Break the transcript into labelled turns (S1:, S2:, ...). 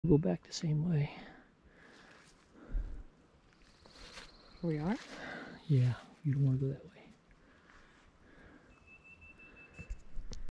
S1: Go back the same way.
S2: We are?
S1: Yeah, you don't want to go that way.